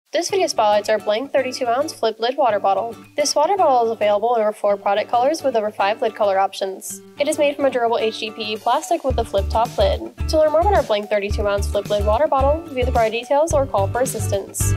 This video spotlights our blank 32-ounce flip lid water bottle. This water bottle is available in over 4 product colors with over 5 lid color options. It is made from a durable HDPE plastic with a flip top lid. To learn more about our blank 32-ounce flip lid water bottle, view the product details or call for assistance.